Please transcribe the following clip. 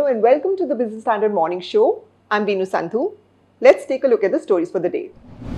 and welcome to the Business Standard Morning Show. I'm Veenu Sandhu. Let's take a look at the stories for the day.